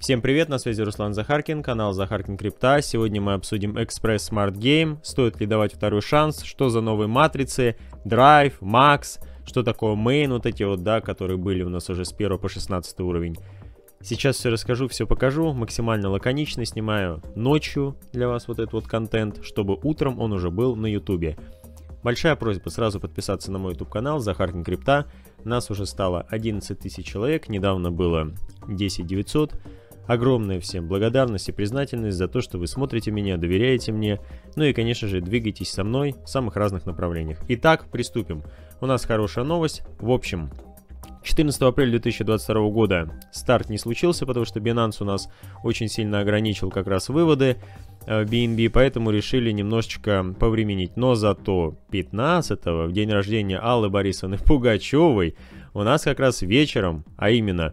Всем привет, на связи Руслан Захаркин, канал Захаркин Крипта. Сегодня мы обсудим Express Smart Game, стоит ли давать второй шанс, что за новые матрицы, Drive, Max, что такое Main, вот эти вот, да, которые были у нас уже с 1 по 16 уровень. Сейчас все расскажу, все покажу, максимально лаконично снимаю ночью для вас вот этот вот контент, чтобы утром он уже был на YouTube. Большая просьба сразу подписаться на мой YouTube канал Захаркин Крипта. Нас уже стало 11 тысяч человек, недавно было 10 900. Огромная всем благодарность и признательность за то, что вы смотрите меня, доверяете мне, ну и, конечно же, двигайтесь со мной в самых разных направлениях. Итак, приступим. У нас хорошая новость. В общем, 14 апреля 2022 года старт не случился, потому что Binance у нас очень сильно ограничил как раз выводы BNB, поэтому решили немножечко повременить. Но зато 15-го, в день рождения Аллы Борисовны Пугачевой, у нас как раз вечером, а именно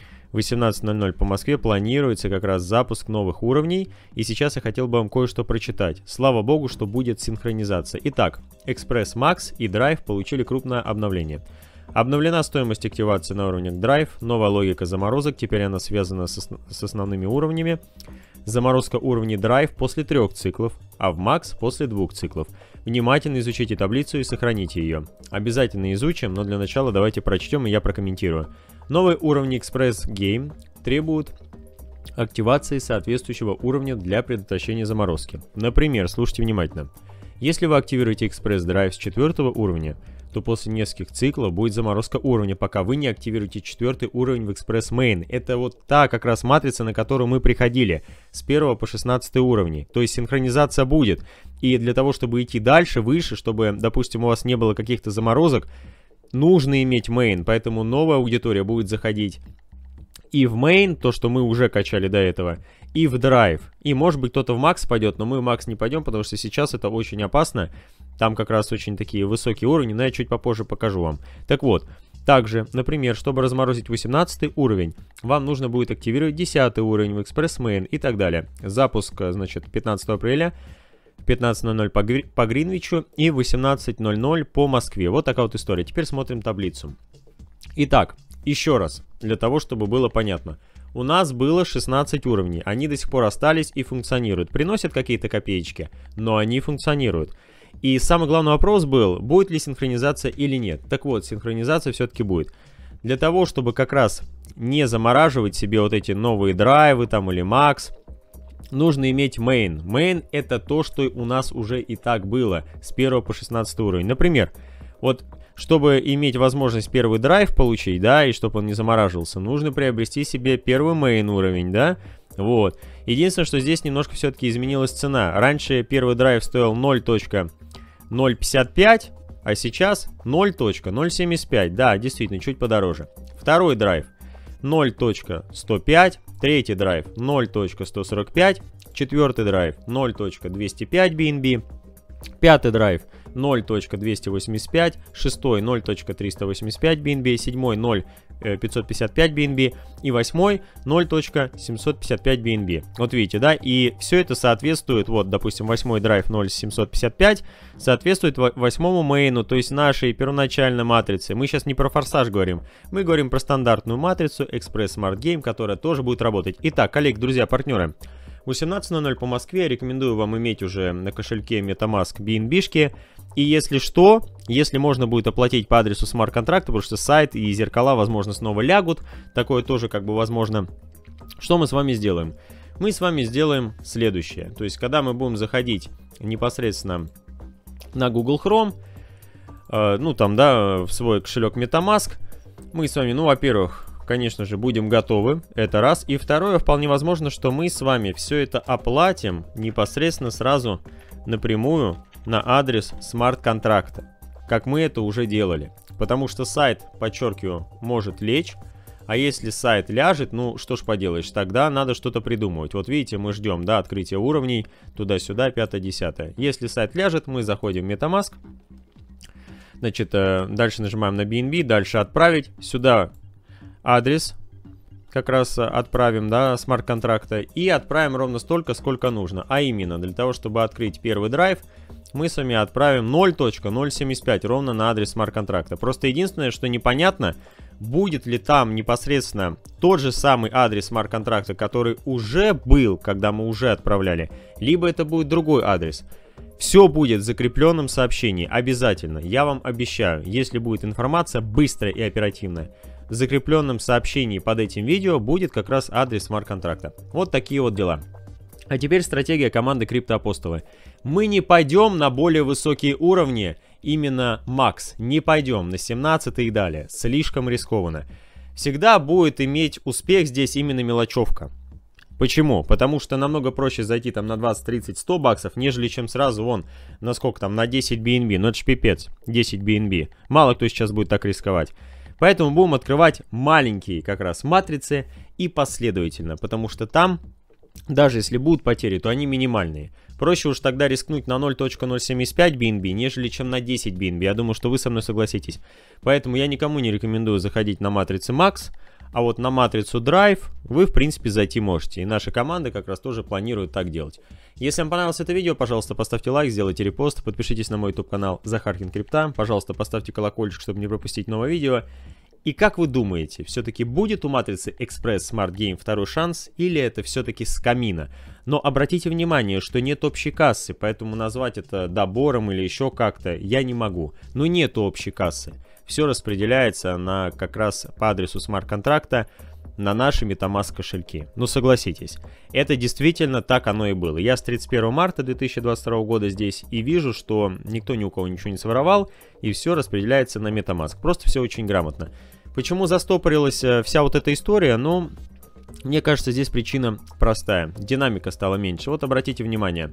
18:00 по Москве, планируется как раз запуск новых уровней. И сейчас я хотел бы вам кое-что прочитать. Слава богу, что будет синхронизация. Итак, Express Max и Drive получили крупное обновление. Обновлена стоимость активации на уровнях Drive, новая логика заморозок, теперь она связана с основными уровнями. Заморозка уровней Drive после 3 циклов, а в Max после 2 циклов. Внимательно изучите таблицу и сохраните ее. Обязательно изучим, но для начала давайте прочтем и я прокомментирую. Новые уровни Express Game требуют активации соответствующего уровня для предотвращения заморозки. Например, слушайте внимательно. Если вы активируете Express Drive с 4 уровня, то после нескольких циклов будет заморозка уровня, пока вы не активируете 4 уровень в Express Main. Это вот та как раз матрица, на которую мы приходили с 1 по 16 уровни. То есть синхронизация будет. И для того, чтобы идти дальше, выше, чтобы, допустим, у вас не было каких-то заморозок, нужно иметь Main. Поэтому новая аудитория будет заходить и в Main, то, что мы уже качали до этого, и в Drive. И может быть кто-то в Max пойдет, но мы в Max не пойдем, потому что сейчас это очень опасно. Там как раз очень такие высокие уровни, но я чуть попозже покажу вам. Так вот, также, например, чтобы разморозить 18 уровень, вам нужно будет активировать 10 уровень в Express Main и так далее. Запуск, значит, 15 апреля, 15:00 по Гринвичу и 18:00 по Москве. Вот такая вот история. Теперь смотрим таблицу. Итак, еще раз, для того, чтобы было понятно. У нас было 16 уровней, они до сих пор остались и функционируют. Приносят какие-то копеечки, но они функционируют. И самый главный вопрос был, будет ли синхронизация или нет. Так вот, синхронизация все-таки будет. Для того, чтобы как раз не замораживать себе вот эти новые драйвы там или Max, нужно иметь Main. Main это то, что у нас уже и так было с 1 по 16 уровень. Например, вот чтобы иметь возможность первый драйв получить, да, и чтобы он не замораживался, нужно приобрести себе первый Main уровень, да. Вот. Единственное, что здесь немножко все-таки изменилась цена. Раньше первый драйв стоил 0.055, а сейчас 0.075. Да, действительно, чуть подороже. Второй драйв 0.105, третий драйв 0.145, четвертый драйв 0.205 BNB, пятый драйв 0.285, шестой 0.385 BNB, седьмой 0.555 BNB и восьмой 0.755 BNB. Вот видите, да, и все это соответствует, вот, допустим, восьмой драйв 0.755 соответствует восьмому мейну, то есть нашей первоначальной матрице. Мы сейчас не про форсаж говорим, мы говорим про стандартную матрицу Express Smart Game, которая тоже будет работать. Итак, коллеги, друзья, партнеры, 18:00 по Москве, рекомендую вам иметь уже на кошельке MetaMask BNB-шки. И если что, если можно будет оплатить по адресу смарт-контракта, потому что сайт и зеркала, возможно, снова лягут, такое тоже как бы возможно. Что мы с вами сделаем? Мы с вами сделаем следующее. То есть, когда мы будем заходить непосредственно на Google Chrome, ну там, да, в свой кошелек MetaMask, мы с вами, ну, во-первых, конечно же, будем готовы, это раз. И второе, вполне возможно, что мы с вами все это оплатим непосредственно сразу напрямую на адрес смарт-контракта, как мы это уже делали. Потому что сайт, подчеркиваю, может лечь, а если сайт ляжет, ну что ж поделаешь, тогда надо что-то придумывать. Вот видите, мы ждем, да, открытия уровней, туда-сюда, 5-10. Если сайт ляжет, мы заходим в MetaMask, значит, дальше нажимаем на BNB, дальше отправить, сюда адрес как раз отправим, да, смарт-контракта, и отправим ровно столько, сколько нужно. А именно, для того, чтобы открыть первый драйв, мы с вами отправим 0.075 ровно на адрес смарт-контракта. Просто единственное, что непонятно, будет ли там непосредственно тот же самый адрес смарт-контракта, который уже был, когда мы уже отправляли, либо это будет другой адрес. Все будет в закрепленном сообщении, обязательно, я вам обещаю, если будет информация быстрая и оперативная. В закрепленном сообщении под этим видео будет как раз адрес смарт-контракта. Вот такие вот дела. А теперь стратегия команды Криптоапостолы. Мы не пойдем на более высокие уровни, именно макс. Не пойдем на 17 и далее. Слишком рискованно. Всегда будет иметь успех здесь именно мелочевка. Почему? Потому что намного проще зайти там на 20, 30, 100 баксов, нежели чем сразу вон на сколько там, на 10 BNB. Ну это ж пипец, 10 BNB. Мало кто сейчас будет так рисковать. Поэтому будем открывать маленькие как раз матрицы и последовательно, потому что там, даже если будут потери, то они минимальные. Проще уж тогда рискнуть на 0.075 BNB, нежели чем на 10 BNB. Я думаю, что вы со мной согласитесь. Поэтому я никому не рекомендую заходить на матрицы Max, а вот на матрицу Drive вы, в принципе, зайти можете. И наша команда как раз тоже планирует так делать. Если вам понравилось это видео, пожалуйста, поставьте лайк, сделайте репост, подпишитесь на мой YouTube-канал Захаркин Крипта. Пожалуйста, поставьте колокольчик, чтобы не пропустить новое видео. И как вы думаете, все-таки будет у матрицы Express Smart Game второй шанс, или это все-таки скамина? Но обратите внимание, что нет общей кассы, поэтому назвать это добором или еще как-то я не могу. Но нет общей кассы. Все распределяется на как раз по адресу смарт-контракта на наши MetaMask кошельки. Ну согласитесь, это действительно так оно и было. Я с 31 марта 2022 года здесь и вижу, что никто ни у кого ничего не своровал, и все распределяется на MetaMask. Просто все очень грамотно. Почему застопорилась вся вот эта история? Ну, мне кажется, здесь причина простая. Динамика стала меньше. Вот обратите внимание.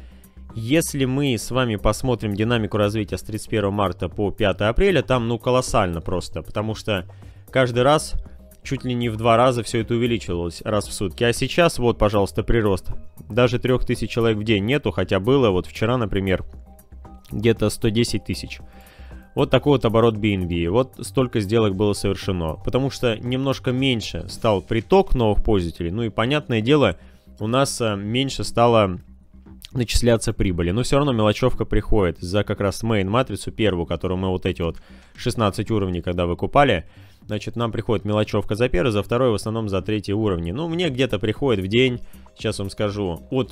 Если мы с вами посмотрим динамику развития с 31 марта по 5 апреля, там ну колоссально просто, потому что каждый раз чуть ли не в 2 раза все это увеличивалось раз в сутки. А сейчас вот, пожалуйста, прирост. Даже 3000 человек в день нету, хотя было вот вчера, например, где-то 110 тысяч. Вот такой вот оборот BNB. Вот столько сделок было совершено. Потому что немножко меньше стал приток новых пользователей. Ну и понятное дело, у нас меньше стало начисляться прибыли. Но все равно мелочевка приходит за как раз main-матрицу первую, которую мы вот эти вот 16 уровней, когда выкупали. Значит, нам приходит мелочевка за первый, за второй, в основном за третий уровни. Ну, мне где-то приходит в день, сейчас вам скажу, от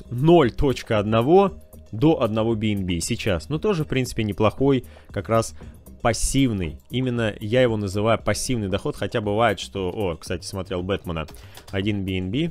0.1 до 1 BNB сейчас. Ну, тоже, в принципе, неплохой, как раз пассивный. Именно я его называю пассивный доход, хотя бывает, что... О, кстати, смотрел Бэтмена. 1 BNB.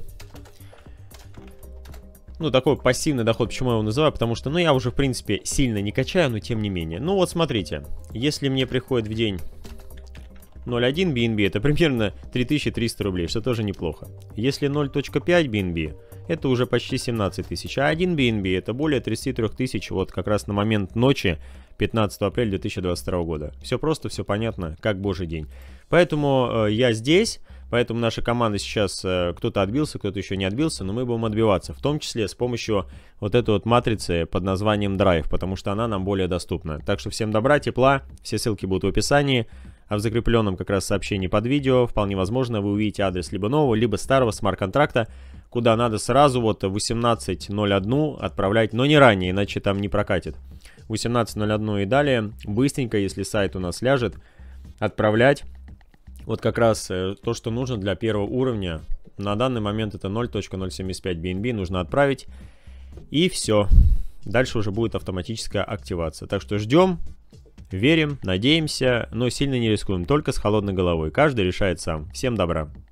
Ну, такой пассивный доход, почему я его называю? Потому что, ну, я уже, в принципе, сильно не качаю, но тем не менее. Ну, вот смотрите, если мне приходит в день 0.1 BNB, это примерно 3300 рублей, что тоже неплохо. Если 0.5 BNB, это уже почти 17 тысяч, а 1 BNB это более 33 тысяч, вот как раз на момент ночи 15 апреля 2022 года. Все просто, все понятно, как божий день. Поэтому я здесь, поэтому наша команда сейчас, кто-то отбился, кто-то еще не отбился, но мы будем отбиваться, в том числе с помощью вот этой вот матрицы под названием Drive, потому что она нам более доступна. Так что всем добра, тепла, все ссылки будут в описании. А в закрепленном как раз сообщении под видео вполне возможно вы увидите адрес либо нового, либо старого смарт-контракта, куда надо сразу вот в 18:01 отправлять, но не ранее, иначе там не прокатит. 18:01 и далее, быстренько, если сайт у нас ляжет, отправлять вот как раз то, что нужно для первого уровня. На данный момент это 0.075 BNB нужно отправить, и все. Дальше уже будет автоматическая активация. Так что ждем. Верим, надеемся, но сильно не рискуем, только с холодной головой. Каждый решает сам. Всем добра.